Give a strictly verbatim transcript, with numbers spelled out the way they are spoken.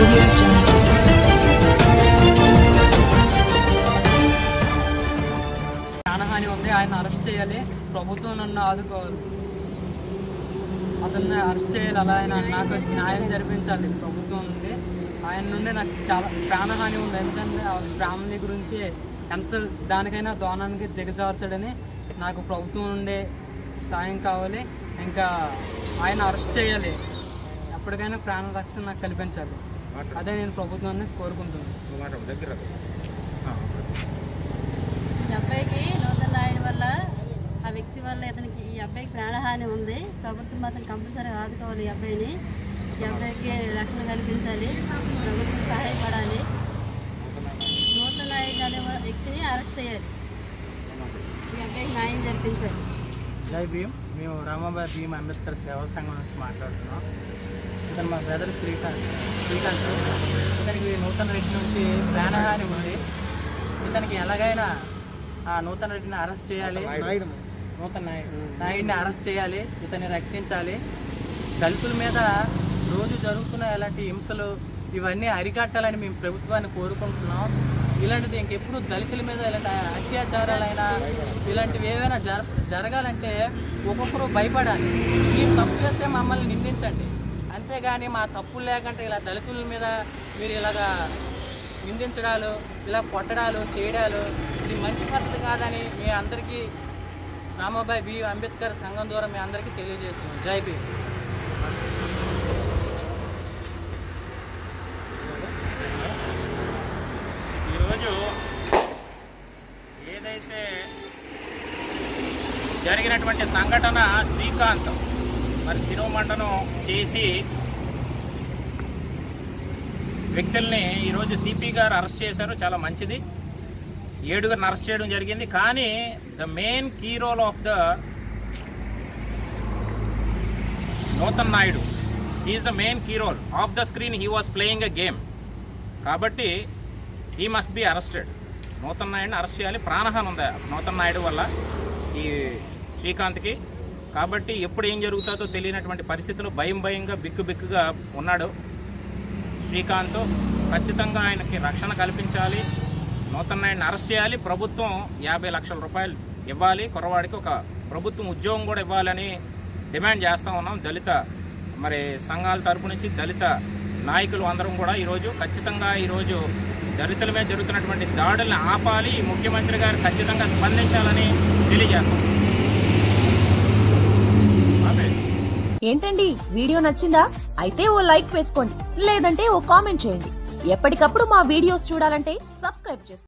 ప్రాణహాని ఉంది, ఆయన అరెస్ట్ చేయాలి, ప్రభుత్వం నన్ను ఆదుకోవాలి, అతన్ని అరెస్ట్ చేయాలి, అలా ఆయన నాకు న్యాయం జరిపించాలి ప్రభుత్వం నుండి. ఆయన నుండి నాకు చాలా ప్రాణహాని ఉంది, ఎందుకంటే ఆ ఫ్యామిలీ గురించి ఎంత దానికైనా దోనానికి దిగజారుతాడని నాకు ప్రభుత్వం నుండి సాయం కావాలి. ఇంకా ఆయన అరెస్ట్ చేయాలి, ఎప్పటికైనా ప్రాణ రక్షణ నాకు కల్పించాలి, అదే నేను ప్రభుత్వాన్ని కోరుకుంటున్నాను. ఈ అబ్బాయికి నూతన్ నాయుడు వల్ల, ఆ వ్యక్తి వల్ల ఇతనికి ఈ అబ్బాయికి ప్రాణహాని ఉంది. ప్రభుత్వం మాత్రం కంపల్సరీ ఆదుకోవాలి, ఈ అబ్బాయిని ఈ అబ్బాయికి రక్షణ కల్పించాలి, ప్రభుత్వం సహాయపడాలి. నూతన్ నాయుడు అనే వ్యక్తిని అరెస్ట్ చేయాలి, ఈ అబ్బాయికి న్యాయం జరిపించాలి. జై భీమ్. మేము రామాబాయి భీమ్ అంబేద్కర్ సేవా సంఘం నుంచి మాట్లాడుతున్నాం. ఇతను మా బ్రదర్ శ్రీకాంత్ శ్రీకాంత్ ఇతనికి నూతన్ రెడ్డి నుంచి ప్రాణహాని ఉంది. ఇతనికి ఎలాగైనా ఆ నూతన్ రెడ్డిని అరెస్ట్ చేయాలి, నూతన్ నాయుడు నాయుడిని అరెస్ట్ చేయాలి, ఇతన్ని రక్షించాలి. దళితుల మీద రోజు జరుగుతున్న ఇలాంటి హింసలు ఇవన్నీ అరికట్టాలని మేము ప్రభుత్వాన్ని కోరుకుంటున్నాం. ఇలాంటిది ఇంకెప్పుడు దళితుల మీద ఇలాంటి అత్యాచారాలైనా ఇలాంటివి ఏవైనా జర జరగాలంటే ఒక్కొక్కరు భయపడాలి. మీరు తప్పు చేస్తే మమ్మల్ని నిందించండి, అంతేగాని మా తప్పులు లేకంటే ఇలా దళితుల మీద మీరు ఇలాగా నిందించడాలు, ఇలా కొట్టడాలు చేయడాలు ఇది మంచి పద్ధతి కాదని మీ అందరికీ రామాబాయి బి అంబేద్కర్ సంఘం ద్వారా మీ అందరికీ తెలియజేస్తున్నాం. జై భీమ్. ఈరోజు ఏదైతే జరిగినటువంటి సంఘటన శ్రీకాంత్ మరి శిరోమండనం చేసి వ్యక్తుల్ని ఈరోజు సిపి గారు అరెస్ట్ చేశారు, చాలా మంచిది. ఏడుగురిని అరెస్ట్ చేయడం జరిగింది. కానీ the main key role of the Nutan Naidu is the main key role of the screen. He was playing a game. కాబట్టి he must be arrested. Nutan నాయుడిని అరెస్ట్ చేయాలి. ప్రాణహాని ఉంది నూతన్ నాయుడు వల్ల ఈ శ్రీకాంత్కి. కాబట్టి ఎప్పుడు ఏం జరుగుతుందో తెలియనటువంటి పరిస్థితులు భయం భయంగా బిక్కు బిక్కుగా ఉన్నాడు శ్రీకాంత్. ఖచ్చితంగా ఆయనకి రక్షణ కల్పించాలి, నూతన్ నాయుడిని అరెస్ట్ చేయాలి. ప్రభుత్వం యాభై లక్షల రూపాయలు ఇవ్వాలి, కుర్రవాడికి ఒక ప్రభుత్వం ఉద్యోగం కూడా ఇవ్వాలని డిమాండ్ చేస్తూ ఉన్నాం. దళిత మరి సంఘాల తరపు నుంచి దళిత నాయకులు అందరం కూడా ఈరోజు ఖచ్చితంగా ఈరోజు దళితుల మీద జరుగుతున్నటువంటి దాడుల్ని ఆపాలి. ముఖ్యమంత్రి గారు ఖచ్చితంగా స్పందించాలని తెలియజేస్తాం. ఏంటండి వీడియో నచ్చిందా? అయితే ఓ లైక్ వేసుకోండి, లేదంటే ఓ కామెంట్ చేయండి. ఎప్పటికప్పుడు మా వీడియోస్ చూడాలంటే సబ్స్క్రైబ్ చేసుకోండి.